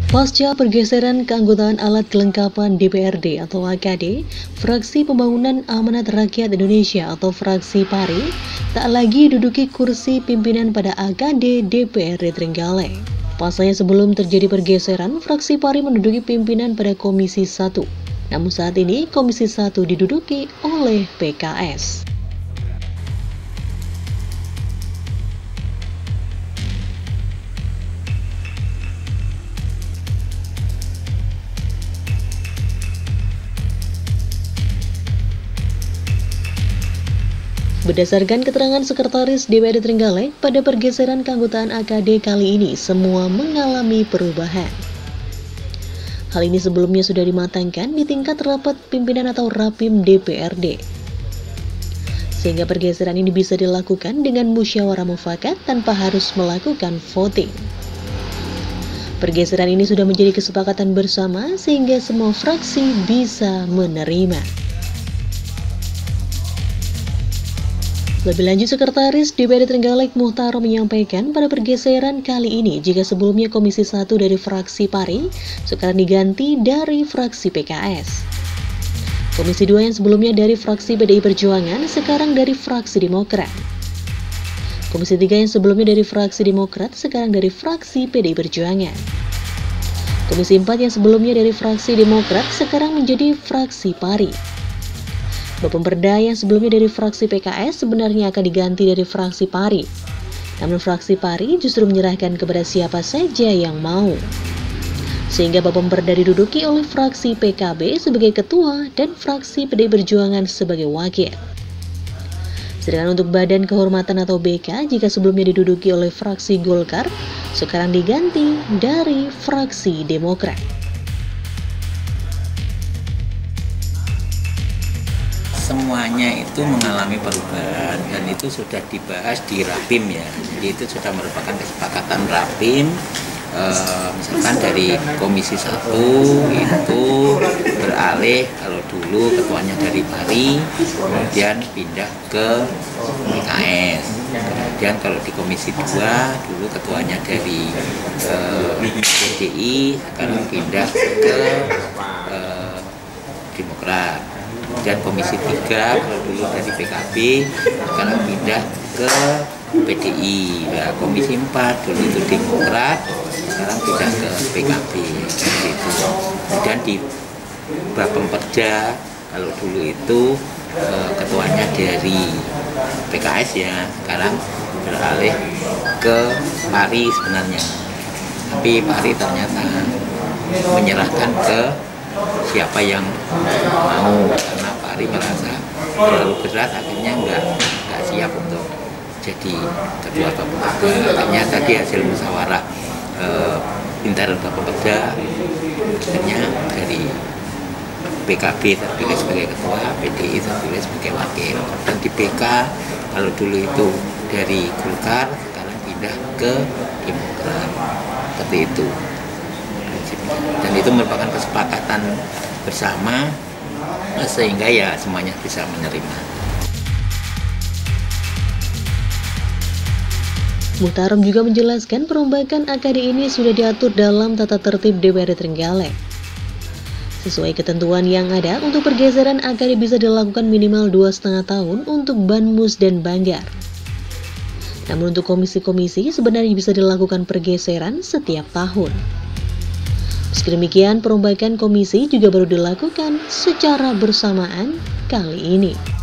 Pasca pergeseran keanggotaan alat kelengkapan DPRD atau AKD, Fraksi Pembangunan Amanat Rakyat Indonesia atau Fraksi PARI tak lagi duduki kursi pimpinan pada AKD DPRD Trenggalek. Pasalnya sebelum terjadi pergeseran, Fraksi PARI menduduki pimpinan pada Komisi 1. Namun saat ini Komisi 1 diduduki oleh PKS. Berdasarkan keterangan Sekretaris DPRD Trenggalek, pada pergeseran keanggotaan AKD kali ini semua mengalami perubahan. Hal ini sebelumnya sudah dimatangkan di tingkat rapat pimpinan atau Rapim DPRD. Sehingga pergeseran ini bisa dilakukan dengan musyawarah mufakat tanpa harus melakukan voting. Pergeseran ini sudah menjadi kesepakatan bersama sehingga semua fraksi bisa menerima. Lebih lanjut, Sekretaris DPRD Trenggalek Muhtarom menyampaikan pada pergeseran kali ini jika sebelumnya Komisi 1 dari fraksi PARI sekarang diganti dari fraksi PKS. Komisi 2 yang sebelumnya dari fraksi PDI Perjuangan sekarang dari fraksi Demokrat. Komisi 3 yang sebelumnya dari fraksi Demokrat sekarang dari fraksi PDI Perjuangan. Komisi 4 yang sebelumnya dari fraksi Demokrat sekarang menjadi fraksi PARI. Bapemperda yang sebelumnya dari fraksi PKS sebenarnya akan diganti dari fraksi PARI. Namun fraksi PARI justru menyerahkan kepada siapa saja yang mau. Sehingga Bapemperda diduduki oleh fraksi PKB sebagai ketua dan fraksi PDI Perjuangan sebagai wakil. Sedangkan untuk Badan Kehormatan atau BK jika sebelumnya diduduki oleh fraksi Golkar, sekarang diganti dari fraksi Demokrat. Semuanya itu mengalami perubahan dan itu sudah dibahas di Rapim ya. Jadi itu sudah merupakan kesepakatan Rapim. Misalkan dari Komisi 1 itu beralih, kalau dulu ketuanya dari PARI, kemudian pindah ke PKS. Kemudian kalau di Komisi 2 dulu ketuanya dari PDI, sekarang pindah ke Demokrat. Dan Komisi 3 kalau dulu dari PKB sekarang pindah ke PDI. Nah, Komisi 4 dulu itu Demokrat sekarang pindah ke PKB gitu. Kemudian di Bapemperda kalau dulu itu ketuanya dari PKS ya, sekarang beralih ke PARI sebenarnya, tapi PARI ternyata menyerahkan ke siapa yang mau, karena PARI merasa terlalu berat, akhirnya nggak siap untuk jadi ketua Bapemperda. Akhirnya tadi hasil musyawarah internal Bapemperda, akhirnya dari PKB terpilih sebagai ketua, PDI terpilih sebagai wakil. Dan di BK kalau dulu itu dari Golkar sekarang pindah ke Demokrat, seperti itu. Dan itu merupakan kesepakatan bersama sehingga ya semuanya bisa menerima. Muhtarom juga menjelaskan perombakan AKD ini sudah diatur dalam tata tertib DPRD Trenggalek. Sesuai ketentuan yang ada, untuk pergeseran AKD bisa dilakukan minimal 2,5 tahun untuk Banmus dan Banggar. Namun untuk komisi-komisi sebenarnya bisa dilakukan pergeseran setiap tahun. Meski demikian, perombakan komisi juga baru dilakukan secara bersamaan kali ini.